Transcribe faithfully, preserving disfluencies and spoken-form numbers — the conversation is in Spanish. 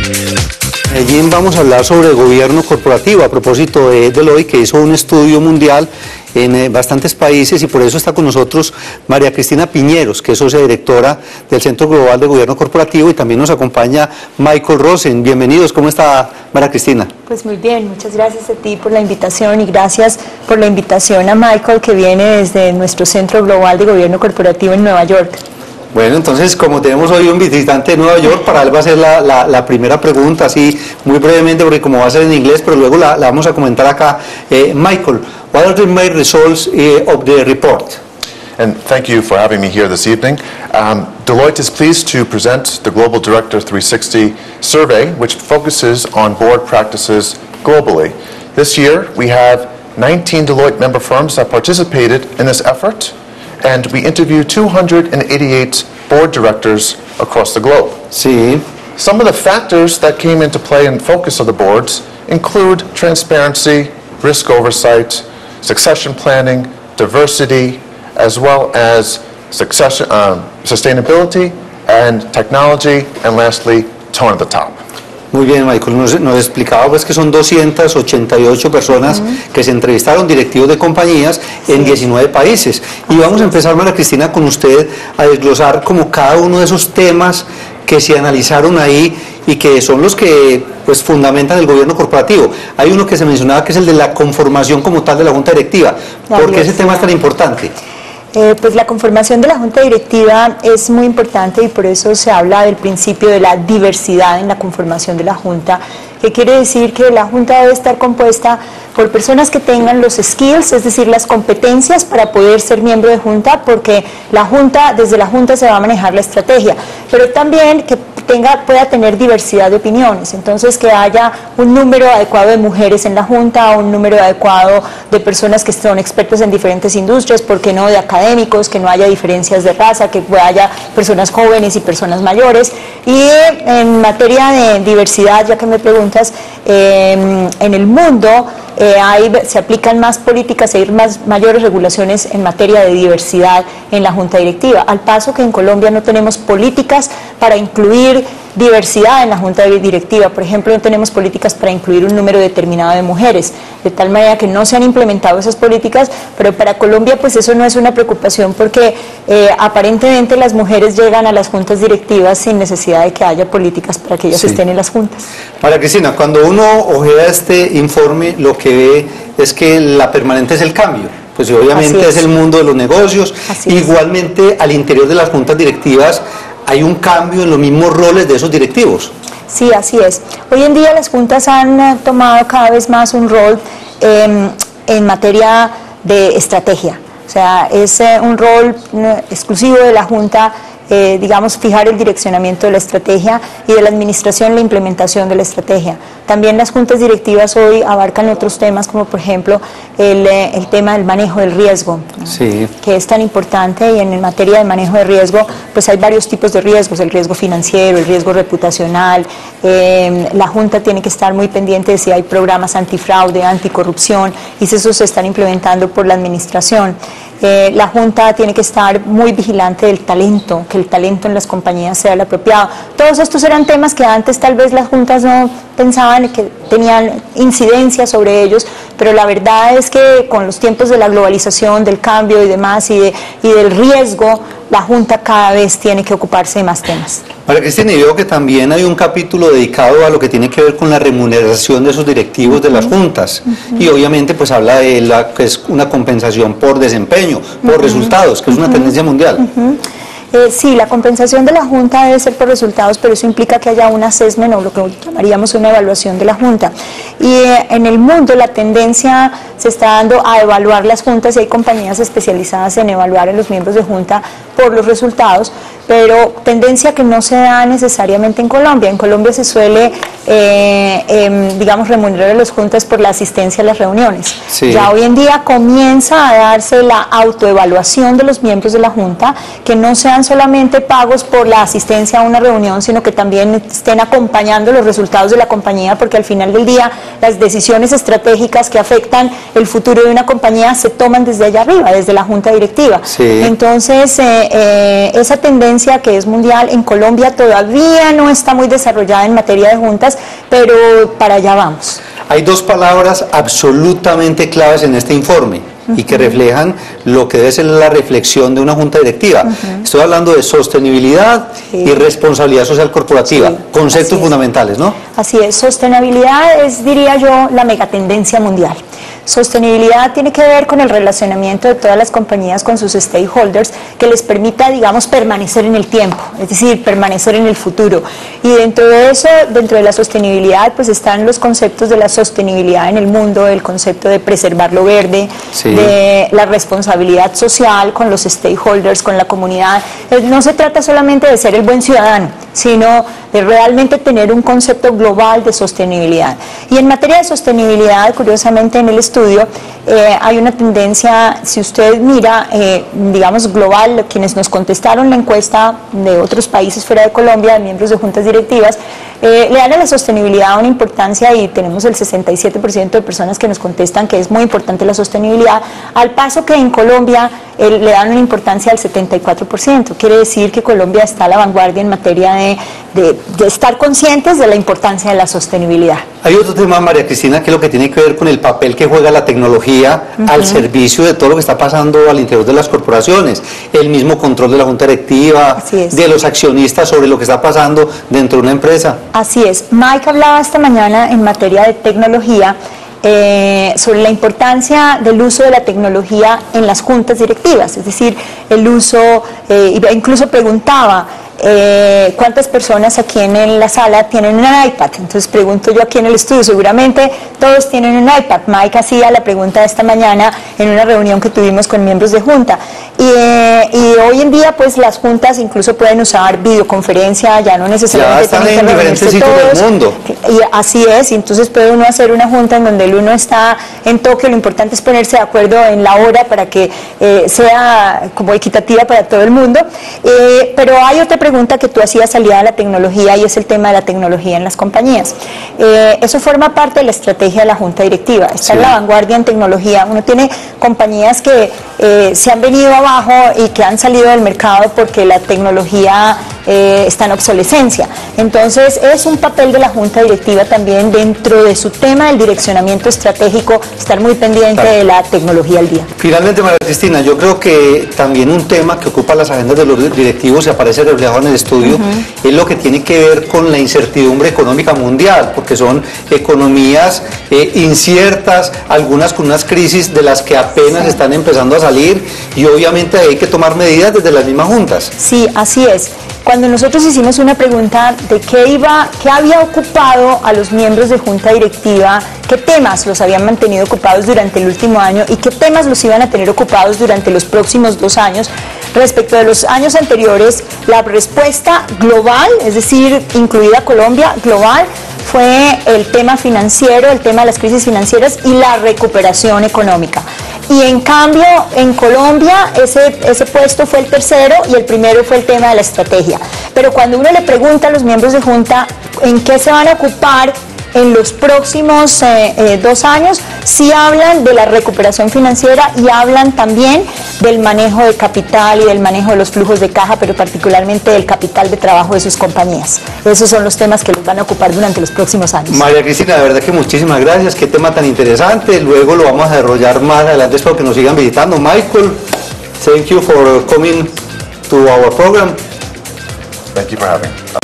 Medellín vamos a hablar sobre el gobierno corporativo a propósito de Deloitte, que hizo un estudio mundial en eh, bastantes países, y por eso está con nosotros María Cristina Piñeros, que es socia directora del Centro Global de Gobierno Corporativo, y también nos acompaña Michael Rosen. Bienvenidos, ¿cómo está María Cristina? Pues muy bien, muchas gracias a ti por la invitación y gracias por la invitación a Michael, que viene desde nuestro Centro Global de Gobierno Corporativo en Nueva York. Bueno, entonces, como tenemos hoy un visitante de Nueva York, para él va a ser la, la, la primera pregunta, así muy brevemente, porque como va a ser en inglés, pero luego la, la vamos a comentar acá. Eh, Michael, what are the main results eh, of the report? And thank you for having me here this evening. Um, Deloitte is pleased to present the Global Director three sixty survey, which focuses on board practices globally. This year, we have nineteen Deloitte member firms that participated in this effort, and we interviewed two hundred eighty-eight board directors across the globe. Sí. Some of the factors that came into play and focus of the boards include transparency, risk oversight, succession planning, diversity, as well as succession, um, sustainability and technology, and lastly, tone at the top. Muy bien, Michael, nos, nos explicaba pues que son doscientas ochenta y ocho personas uh-huh. que se entrevistaron, directivos de compañías sí. en diecinueve países. Y vamos a empezar, María Cristina, con usted a desglosar como cada uno de esos temas que se analizaron ahí y que son los que pues fundamentan el gobierno corporativo. Hay uno que se mencionaba que es el de la conformación como tal de la Junta Directiva. ¿Por qué ese tema es tan importante? Eh, pues la conformación de la Junta Directiva es muy importante y por eso se habla del principio de la diversidad en la conformación de la Junta, que quiere decir que la Junta debe estar compuesta por personas que tengan los skills, es decir, las competencias para poder ser miembro de Junta, porque la Junta, desde la Junta se va a manejar la estrategia, pero también que tenga, pueda tener diversidad de opiniones, entonces que haya un número adecuado de mujeres en la Junta, un número adecuado de personas que son expertas en diferentes industrias, ¿por qué no de académicos, que no haya diferencias de raza, que haya personas jóvenes y personas mayores? Y en materia de diversidad, ya que me preguntas, eh, en el mundo eh, hay, se aplican más políticas e ir más mayores regulaciones en materia de diversidad en la Junta Directiva, al paso que en Colombia no tenemos políticas para incluir diversidad en la Junta Directiva. Por ejemplo, no tenemos políticas para incluir un número determinado de mujeres, de tal manera que no se han implementado esas políticas, pero para Colombia pues eso no es una preocupación porque eh, aparentemente las mujeres llegan a las juntas directivas sin necesidad de que haya políticas para que ellas sí. estén en las juntas. María Cristina, cuando uno ojea este informe, lo que ve es que la permanente es el cambio. Pues obviamente es. es el mundo de los negocios. Así igualmente es. Al interior de las juntas directivas hay un cambio en los mismos roles de esos directivos. Sí, así es. Hoy en día las juntas han tomado cada vez más un rol eh, en materia de estrategia. O sea, es eh, un rol eh, exclusivo de la junta, eh, digamos, fijar el direccionamiento de la estrategia y de la administración la implementación de la estrategia. También las juntas directivas hoy abarcan otros temas, como por ejemplo el, el tema del manejo del riesgo, ¿no? sí. que es tan importante, y en materia de manejo de riesgo pues hay varios tipos de riesgos, el riesgo financiero, el riesgo reputacional. Eh, la Junta tiene que estar muy pendiente de si hay programas antifraude, anticorrupción, y si esos se están implementando por la administración. Eh, la Junta tiene que estar muy vigilante del talento, que el talento en las compañías sea el apropiado. Todos estos eran temas que antes tal vez las juntas no pensaban, que tenían incidencia sobre ellos, pero la verdad es que con los tiempos de la globalización, del cambio y demás, y, de, y del riesgo, la Junta cada vez tiene que ocuparse de más temas. María Cristina, y veo que también hay un capítulo dedicado a lo que tiene que ver con la remuneración de esos directivos uh-huh. de las juntas, uh-huh. y obviamente pues habla de la que es una compensación por desempeño, por uh-huh. resultados, que es una uh-huh. tendencia mundial. Uh-huh. Eh, sí, la compensación de la Junta debe ser por resultados, pero eso implica que haya un assessment, o lo que llamaríamos una evaluación de la Junta. Y eh, en el mundo la tendencia se está dando a evaluar las juntas, y hay compañías especializadas en evaluar a los miembros de Junta por los resultados, pero tendencia que no se da necesariamente en Colombia. En Colombia se suele eh, eh, digamos, remunerar a las juntas por la asistencia a las reuniones. Sí. Ya hoy en día comienza a darse la autoevaluación de los miembros de la junta, que no sean solamente pagos por la asistencia a una reunión, sino que también estén acompañando los resultados de la compañía, porque al final del día las decisiones estratégicas que afectan el futuro de una compañía se toman desde allá arriba, desde la junta directiva. Sí. Entonces, eh, eh, esa tendencia que es mundial, en Colombia todavía no está muy desarrollada en materia de juntas, pero para allá vamos. Hay dos palabras absolutamente claves en este informe uh-huh. y que reflejan lo que debe ser la reflexión de una junta directiva. Uh-huh. Estoy hablando de sostenibilidad sí. y responsabilidad social corporativa, sí, conceptos fundamentales, ¿no? Así es, sostenibilidad es, diría yo, la megatendencia mundial. Sostenibilidad tiene que ver con el relacionamiento de todas las compañías con sus stakeholders, que les permita, digamos, permanecer en el tiempo, es decir, permanecer en el futuro. Y dentro de eso, dentro de la sostenibilidad, pues están los conceptos de la sostenibilidad en el mundo, el concepto de preservar lo verde, sí. de la responsabilidad social con los stakeholders, con la comunidad. No se trata solamente de ser el buen ciudadano, sino de realmente tener un concepto global de sostenibilidad. Y en materia de sostenibilidad, curiosamente en el estudio, eh, hay una tendencia, si usted mira, eh, digamos global, quienes nos contestaron la encuesta de otros países fuera de Colombia, de miembros de juntas directivas, eh, le dan a la sostenibilidad una importancia, y tenemos el sesenta y siete por ciento de personas que nos contestan que es muy importante la sostenibilidad, al paso que en Colombia eh, le dan una importancia al setenta y cuatro por ciento. Quiere decir que Colombia está a la vanguardia en materia de, de, de estar conscientes de la importancia de la sostenibilidad. Hay otro tema, María Cristina, que es lo que tiene que ver con el papel que juega la tecnología uh-huh. al servicio de todo lo que está pasando al interior de las corporaciones, el mismo control de la junta directiva, de los accionistas sobre lo que está pasando dentro de una empresa. Así es. Mike hablaba esta mañana en materia de tecnología eh, sobre la importancia del uso de la tecnología en las juntas directivas, es decir, el uso, eh, incluso preguntaba, Eh, ¿cuántas personas aquí en la sala tienen un iPad? Entonces pregunto yo aquí en el estudio, seguramente todos tienen un iPad. Mike hacía la pregunta esta mañana en una reunión que tuvimos con miembros de junta. Y, eh, y hoy en día pues las juntas incluso pueden usar videoconferencia, ya no necesariamente ya están en diferentes sitios todos, del mundo. Y así es, y entonces puede uno hacer una junta en donde el uno está en Tokio, lo importante es ponerse de acuerdo en la hora para que eh, sea como equitativa para todo el mundo. Eh, pero hay otra pregunta pregunta que tú hacías aliada a la tecnología, y es el tema de la tecnología en las compañías. Eh, eso forma parte de la estrategia de la junta directiva, está sí. en la vanguardia en tecnología. Uno tiene compañías que eh, se han venido abajo y que han salido del mercado porque la tecnología eh, está en obsolescencia. Entonces es un papel de la junta directiva también, dentro de su tema del direccionamiento estratégico, estar muy pendiente claro. de la tecnología al día. Finalmente, María Cristina, yo creo que también un tema que ocupa las agendas de los directivos y aparece reflejado en el estudio uh-huh. es lo que tiene que ver con la incertidumbre económica mundial, porque son economías eh, inciertas, algunas con unas crisis de las que apenas sí. están empezando a salir, y obviamente hay que tomar medidas desde las mismas juntas. Sí, así es. Cuando nosotros hicimos una pregunta de qué iba, qué había ocupado a los miembros de junta directiva, qué temas los habían mantenido ocupados durante el último año y qué temas los iban a tener ocupados durante los próximos dos años, respecto de los años anteriores, la respuesta global, es decir, incluida Colombia, global, fue el tema financiero, el tema de las crisis financieras y la recuperación económica. Y en cambio, en Colombia, ese, ese puesto fue el tercero, y el primero fue el tema de la estrategia. Pero cuando uno le pregunta a los miembros de junta en qué se van a ocupar en los próximos eh, eh, dos años, sí hablan de la recuperación financiera y hablan también del manejo de capital y del manejo de los flujos de caja, pero particularmente del capital de trabajo de sus compañías. Esos son los temas que los van a ocupar durante los próximos años. María Cristina, de verdad que muchísimas gracias, qué tema tan interesante, luego lo vamos a desarrollar más adelante, espero que nos sigan visitando. Michael, thank you for coming to our program. Thank you for having me.